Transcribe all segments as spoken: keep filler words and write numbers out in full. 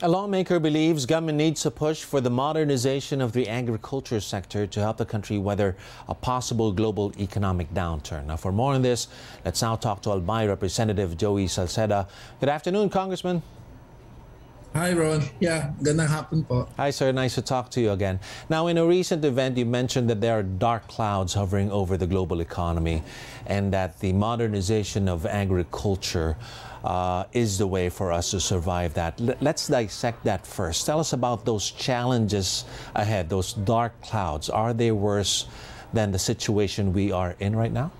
A lawmaker believes government needs to push for the modernization of the agriculture sector to help the country weather a possible global economic downturn. Now, for more on this, let's now talk to Albay Representative Joey Salceda. Good afternoon, Congressman. Hi, Ron. Yeah, gandang hapon po. Hi, sir. Nice to talk to you again. Now, in a recent event, you mentioned that there are dark clouds hovering over the global economy and that the modernization of agriculture uh, is the way for us to survive that. L- let's dissect that first. Tell us about those challenges ahead, those dark clouds. Are they worse than the situation we are in right now?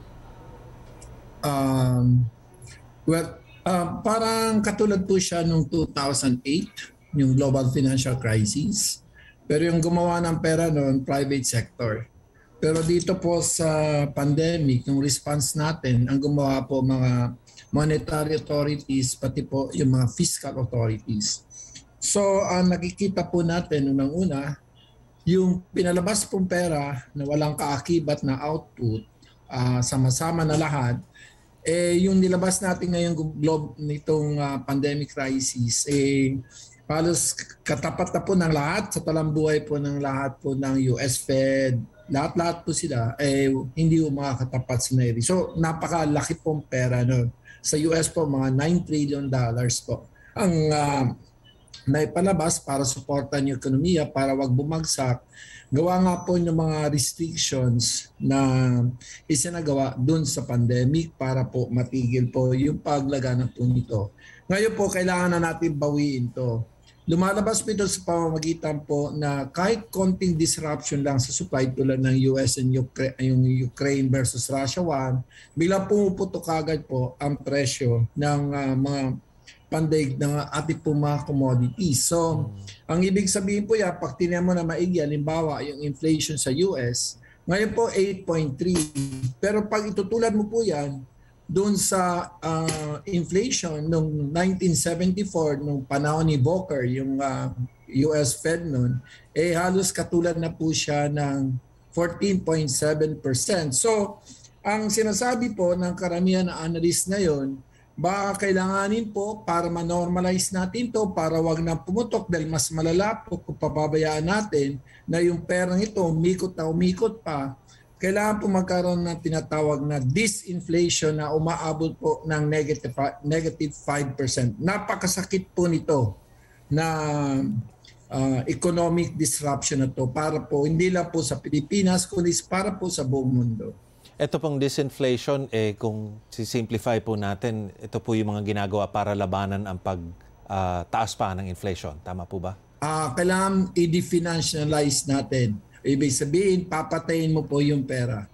Um, well, Uh, parang katulad po siya noong two thousand eight, yung global financial crisis. Pero yung gumawa ng pera noon, private sector. Pero dito po sa pandemic, yung response natin, ang gumawa po mga monetary authorities, pati po yung mga fiscal authorities. So, ang uh, nakikita po natin unang-una, yung pinalabas pong pera na walang kaakibat na output, uh, sama-sama na lahat, eh yung nilabas natin ngayong globe nitong uh, pandemic crisis, eh halos katapat na po ng lahat, sa talambuhay po ng lahat po ng U S Fed, lahat-lahat po sila, eh hindi po makakatapat sa Navy. So napakalaki pong pera no. Sa U S po, mga nine trillion dollars po ang uh, naipalabas para suportan yung ekonomiya, para wag bumagsak. Gawa nga po yung mga restrictions na isinagawa dun sa pandemic para po matigil po yung paglagana po nito. Ngayon po, kailangan na natin bawiin to. Lumalabas po ito sa pamamagitan po na kahit konting disruption lang sa supply tulad ng U S and Ukraine, yung Ukraine versus Russia one, biglang pumuputok agad po ang presyo ng uh, mga pandaig ng ating po mga commodities. So, hmm. ang ibig sabihin po yan, pag tiniyan mo na maigi, halimbawa yung inflation sa U S, ngayon po eight point three. Pero pag itutulad mo po yan, doon sa uh, inflation noong nineteen seventy-four, nung panahon ni Volcker, yung uh, U S Fed noon, eh halos katulad na po siya ng fourteen point seven percent. So, ang sinasabi po ng karamihan na analyst ngayon, baka kailanganin po para ma-normalize natin to, para wag na pumutok dahil mas malala po kung pababayaan natin na yung perang ito umikot na umikot pa. Kailangan po magkaroon ng tinatawag na disinflation na umaabot po ng negative, negative five percent. Napakasakit po nito na uh, economic disruption na to para po hindi lang po sa Pilipinas kundi para po sa buong mundo. Ito pong disinflation, eh, kung sisimplify po natin, ito po yung mga ginagawa para labanan ang pagtaas uh, pa ng inflation. Tama po ba? Uh, kailangan i-definancialize natin. Ibig sabihin, papatayin mo po yung pera.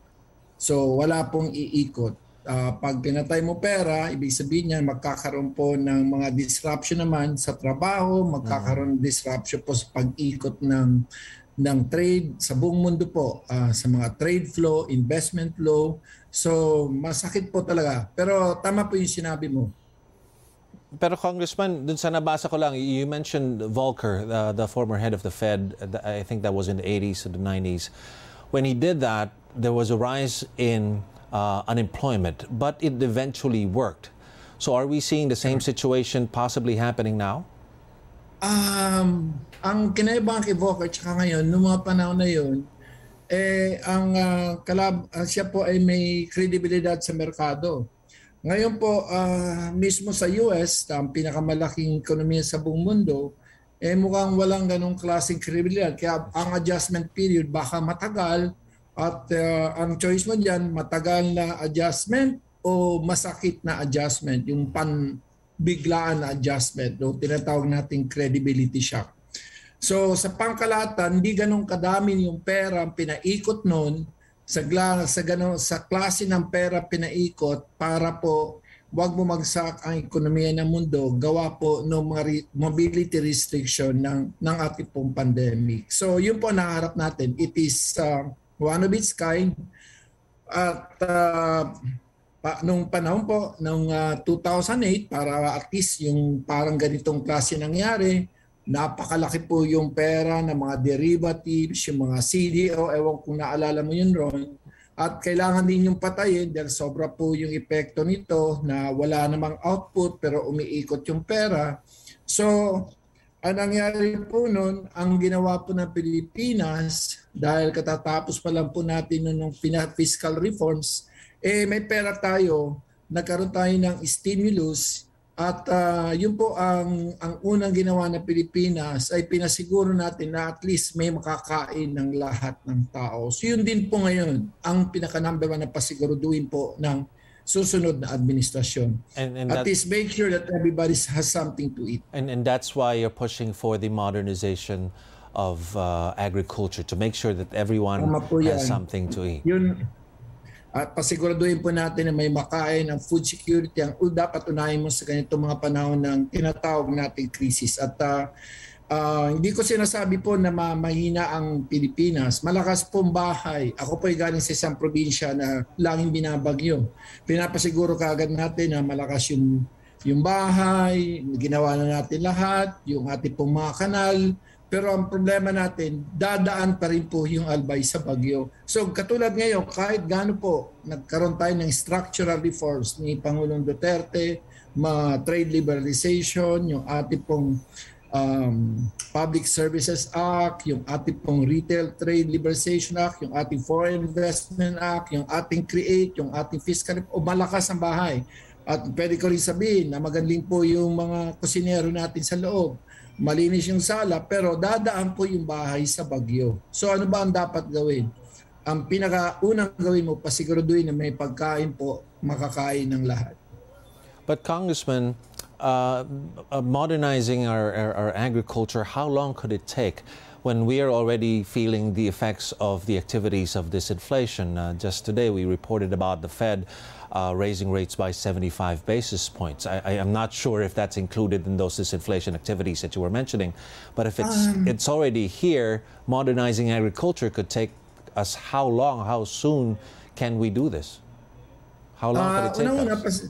So wala pong iikot. Uh, pag pinatay mo pera, ibig sabihin niya magkakaroon po ng mga disruption naman sa trabaho, magkakaroon ng disruption po sa pag-ikot ng ng trade sa buong mundo po, uh, sa mga trade flow, investment flow. So masakit po talaga. Pero tama po yung sinabi mo. Pero Congressman, dun sa nabasa ko lang, you mentioned Volcker, the, the former head of the Fed. I think that was in the eighties to the nineties. When he did that, there was a rise in uh, unemployment, but it eventually worked. So are we seeing the same situation possibly happening now? Um, ang kinaibahan kay Volcker tsaka ngayon, noong mga panahon na yun, eh, ang uh, kalab, uh, siya po ay may kredibilidad sa merkado. Ngayon po, uh, mismo sa U S, ang pinakamalaking ekonomiya sa buong mundo, eh mukhang walang ganong klaseng kredibilidad. Kaya ang adjustment period baka matagal at uh, ang choice mo dyan, matagal na adjustment o masakit na adjustment, yung pan biglaan na adjustment, o tinatawag nating credibility shock. So sa pangkalahatan, hindi ganun kadami yung pera ang pinaikot noon sa, sa, ganun, sa klase ng pera pinaikot para po wag bumagsak ang ekonomiya ng mundo, gawa po ng mga re- mobility restriction ng, ng ating pong pandemic. So yun po naharap natin. It is uh, one of its kind. At uh, Pa, nung panahon po, nung uh, two thousand eight, para at least yung parang ganitong klase nangyari, napakalaki po yung pera ng mga derivatives, yung mga C D O, ewan kung naalala mo yun, Ron. At kailangan din yung patayin dahil sobra po yung epekto nito na wala namang output pero umiikot yung pera. So, Ang nangyari po nun, ang ginawa po ng Pilipinas, dahil katatapos pa lang po natin nun ng fiscal reforms, eh may pera tayo, nagkaroon tayo ng stimulus, at uh, yun po ang, ang unang ginawa ng Pilipinas ay pinasiguro natin na at least may makakain ng lahat ng tao. So yun din po ngayon ang pinaka-number one na pasiguraduhin po ng susunod na administrasyon. And, and at least make sure that everybody has something to eat. And, and that's why you're pushing for the modernization of uh, agriculture, to make sure that everyone has something to eat. Yun, at pasiguraduhin po natin na may makain ng food security ang dapat unahin mo sa ganitong mga panahon ng tinatawag nating krisis. At uh, uh, hindi ko sinasabi po na mahina ang Pilipinas. Malakas pong bahay. Ako po ay galing sa isang probinsya na laging binabagyo. Pinapasiguro kaagad natin na malakas yung, yung bahay, ginawa na natin lahat, yung ating pong mga kanal. Pero ang problema natin, dadaan pa rin po yung albay sa bagyo. So katulad ngayon, kahit gaano po, nagkaroon tayo ng structural reforms ni Pangulong Duterte, mga trade liberalization, yung ating pong um, Public Services Act, yung ating pong Retail Trade Liberalization Act, yung ating Foreign Investment Act, yung ating CREATE, yung ating Fiscal, o malakas ang bahay. At pwede ko rin sabihin na magaling po yung mga kusinero natin sa loob. Malinis yung sala, pero dadaan po yung bahay sa bagyo. So ano ba ang dapat gawin? Ang pinakaunang gawin mo, pasiguraduhin na may pagkain po, makakain ng lahat. But Congressman, uh, uh, modernizing our, our, our agriculture, how long could it take when we are already feeling the effects of the activities of this inflation? Uh, just today we reported about the Fed Uh, raising rates by seventy-five basis points. I, I am not sure if that's included in those disinflation activities that you were mentioning, but if it's um, it's already here, modernizing agriculture could take us how long, how soon can we do this? How long uh, could it take una, us?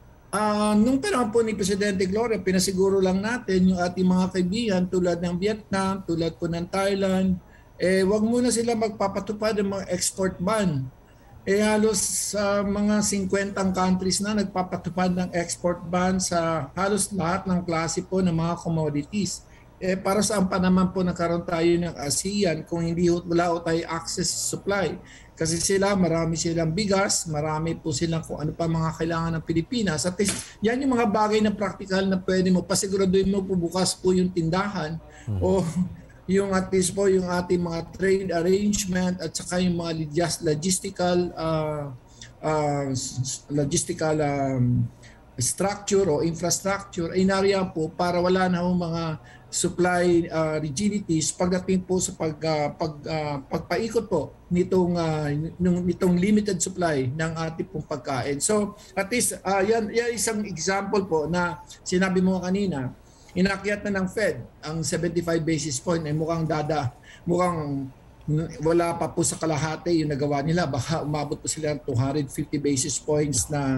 Uh, nung panahon po ni Presidente Gloria, pinasiguro lang natin yung ating mga kaibigan tulad ng Vietnam, tulad po ng Thailand, eh wag muna sila magpapatupad ng mga export ban. Eh halos sa uh, mga fifty countries na nagpapatupad ng export ban sa halos lahat ng klase po ng mga commodities. Eh para saan pa naman po nagkaroon tayo ng ASEAN kung hindi wala o tayo access supply? Kasi sila, marami silang bigas, marami po silang kung ano pa mga kailangan ng Pilipinas. At least, yan yung mga bagay na practical na pwede mo. Pasiguraduhin mo po bukas po yung tindahan hmm. o yung at least po yung ating mga trade arrangement at saka yung mga logistical uh, uh, logistical um, structure o infrastructure ay nariyan po para wala na hong mga supply uh, rigidities pagdating po sa pag, uh, pag, uh, pagpaikot po nitong, uh, nitong limited supply ng ating pong pagkain. So at least uh, yan, yan isang example po na sinabi mo kanina, inakyat na ng Fed ang seventy-five basis point ay mukhang dada, mukhang wala pa po sa kalahati yung nagawa nila. Baka umabot po sila ng two hundred fifty basis points na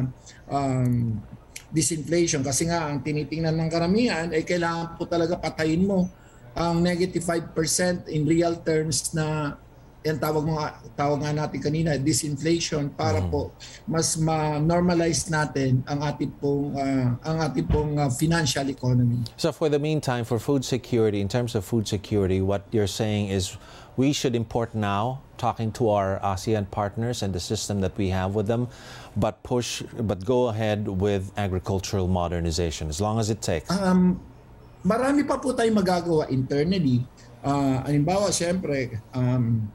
um, disinflation. Kasi nga ang tinitingnan ng karamihan ay kailangan po talaga patayin mo ang negative five percent in real terms na yan tawag, mga, tawag nga natin kanina, disinflation, para mm. po mas ma-normalize natin ang ating pong, uh, ang ating pong uh, financial economy. So for the meantime, for food security, in terms of food security, what you're saying is we should import now, talking to our ASEAN partners and the system that we have with them, but push, but go ahead with agricultural modernization as long as it takes. Um, marami pa po tayong magagawa internally. Uh, halimbawa, siyempre, um,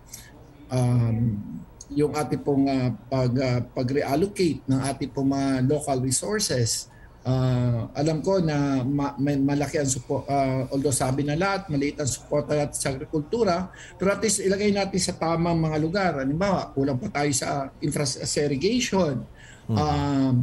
um, yung ating pong uh, pag, uh, pag-reallocate ng ating pong mga local resources. Uh, alam ko na ma- malaki ang support, uh, although sabi na lahat, maliit ang support natin sa agrikultura, pero at least ilagay natin sa tamang mga lugar. Halimbawa, kulang pa tayo sa infra- sa irrigation. Hmm. Um,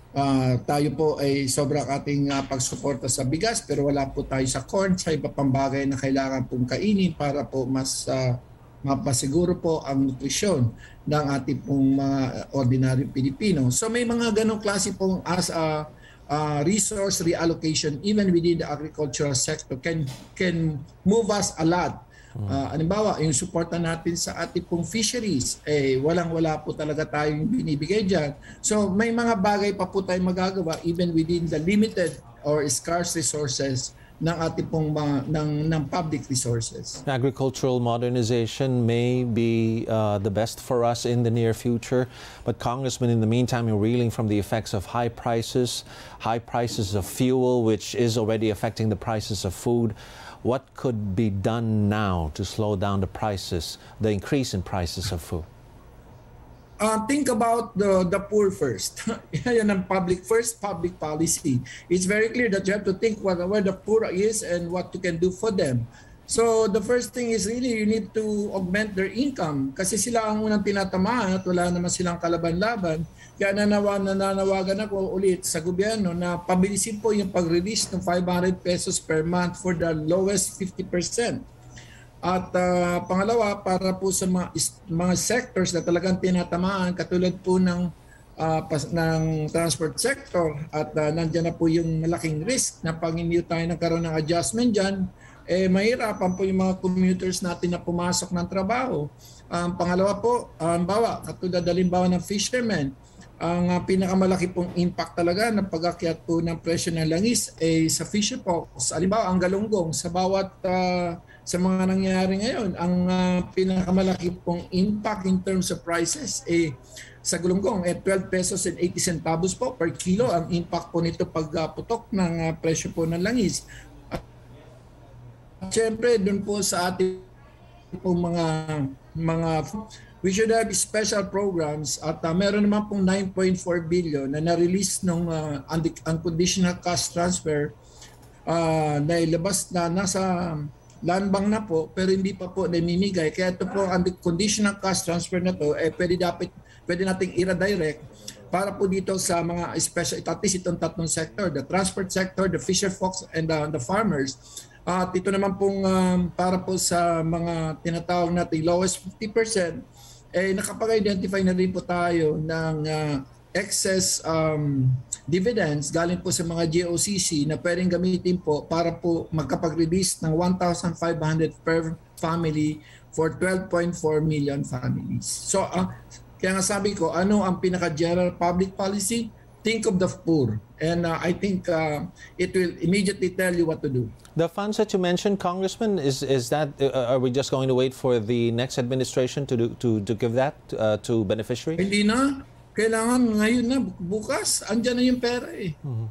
Uh, tayo po ay sobrang ating uh, pagsuporta sa bigas pero wala po tayo sa corn, sa iba pang bagay na kailangan pong kainin para po mas uh, mapasiguro po ang nutrisyon ng ating pong mga ordinary Pilipino. So may mga ganong klase pong as a uh, resource reallocation even within the agricultural sector can can move us a lot. Uh, halimbawa, yung suporta natin sa ating pong fisheries, eh, walang-wala po talaga tayong binibigay dyan. So may mga bagay pa po tayong magagawa even within the limited or scarce resources ng ating pong mga, ng, ng public resources. Agricultural modernization may be uh, the best for us in the near future, but Congressman, in the meantime, you're reeling from the effects of high prices, high prices of fuel, which is already affecting the prices of food. What could be done now to slow down the prices, the increase in prices of food? Uh, think about the, the poor first. Yan ang public first, public policy. It's very clear that you have to think what, where the poor is and what you can do for them. So the first thing is really you need to augment their income kasi sila ang unang tinatamaan at wala naman silang kalaban-laban. Kaya nanawa, nananawagan ako ulit sa gobyerno na pabilisin po yung pag-release ng five hundred pesos per month for the lowest fifty percent. At uh, pangalawa, para po sa mga, mga sectors na talagang tinatamaan, katulad po ng, uh, pas, ng transport sector, at uh, nandiyan na po yung malaking risk na pag hindi tayo nagkaroon ng adjustment dyan, eh, mahirapan po yung mga commuters natin na pumasok ng trabaho. Um, pangalawa po, um, bawa, katulad halimbawa ng fishermen, ang uh, pinakamalaki pong impact talaga ng pag-akyat po ng presyo ng langis ay eh, sa fisher pox. Halimbawa, ang galunggong sa bawat uh, sa mga nangyayari ngayon, ang uh, pinakamalaki pong impact in terms of prices eh sa galunggong eh twelve pesos and eighty centavos po per kilo ang impact po nito pag uh, putok ng uh, presyo po ng langis. At siyempre, doon po sa ating po mga mga we should have special programs at uh, meron naman pong nine point four billion na na-release ng uh, unconditional cash transfer uh, na ilabas na nasa land bank na po pero hindi pa po namimigay. Kaya ito po ang conditional cash transfer na to eh pwede dapat pwede nating i-redirect para po dito sa mga special at least itong tatlong sector, the transport sector, the fisher folks and uh, the farmers. At ito naman pong um, para po sa mga tinatawag natin lowest fifty percent eh nakapag-identify na rin po tayo ng uh, excess um, dividends galing po sa mga G O C C na pwedeng gamitin po para po magkapag-release ng one thousand five hundred per family for twelve point four million families. So uh, kaya nga sabi ko, ano ang pinaka-general public policy? Think of the poor. And uh, I think uh, it will immediately tell you what to do. The funds that you mentioned, Congressman, is is that uh, are we just going to wait for the next administration to do, to to give that uh, to beneficiaries? Hindi na. Kailangan ngayon na, bukas, andyan na yung pera eh. Mm-hmm.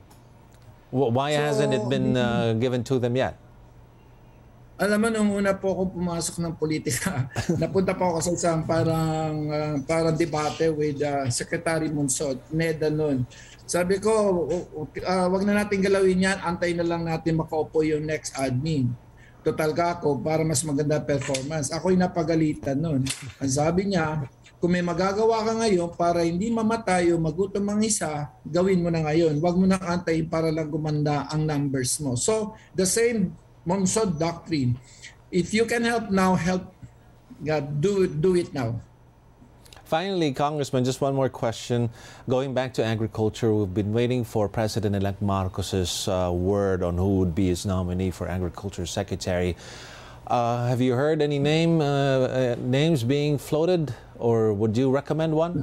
Why so, hasn't it been uh, given to them yet? Alam mo, nung una po ako pumasok ng politika, napunta po ako sa isang parang, uh, parang debate with uh, Secretary Monsod, NEDA noon. Sabi ko, uh, wag na natin galawin yan, antay na lang natin makaupo yung next admin. Total ka ako para mas maganda performance. Ako'y napagalitan noon. Ang sabi niya, kung may magagawa ka ngayon para hindi mamatay o magutom ang isa, gawin mo na ngayon. Huwag mo nang antayin para lang gumanda ang numbers mo. So, the same Monsod doctrine. If you can help now, help. God, do, do it now. Finally, Congressman, just one more question. Going back to agriculture, we've been waiting for President-elect Marcos's uh, word on who would be his nominee for Agriculture Secretary. Uh, have you heard any name uh, uh, names being floated, or would you recommend one?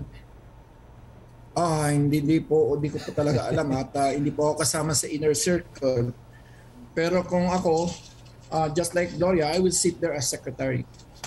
Ah, hindi, hindi po, hindi ko po talaga alam at uh, hindi po ako kasama sa inner circle. Pero kung ako, uh, just like Gloria, I will sit there as secretary.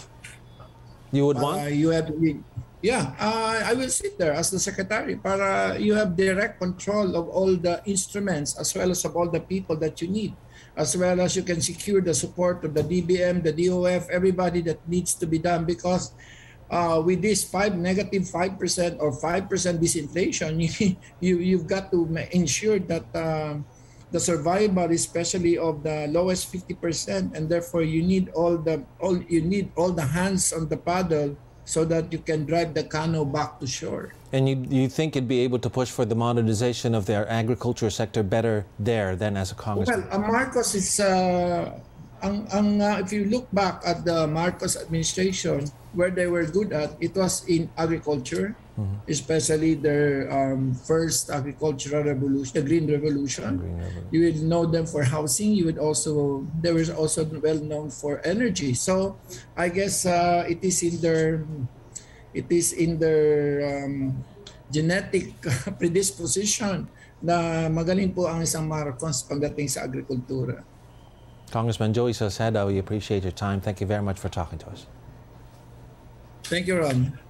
You would want? Uh, you have, yeah, uh, I will sit there as the secretary para you have direct control of all the instruments as well as of all the people that you need, as well as you can secure the support of the D B M, the D O F, everybody that needs to be done because uh, with this five negative five percent or five percent disinflation, you, you you've got to ensure that uh, the survival, especially of the lowest fifty percent, and therefore you need all the all you need all the hands on the paddle so that you can drive the canoe back to shore. And you you think you'd be able to push for the modernization of their agriculture sector better there than as a congressman? Well, uh, Marcos is uh, ang, ang, uh, if you look back at the Marcos administration, where they were good at, it was in agriculture, mm-hmm. especially their um, first agricultural revolution, the Green Revolution. Green Revolution. You would know them for housing. You would also, they were also well known for energy. So I guess uh, it is in their, it is in their um, genetic predisposition na magaling po ang isang Marcos pagdating sa agrikultura. Congressman Joey Salceda, we appreciate your time. Thank you very much for talking to us. Thank you, Ron.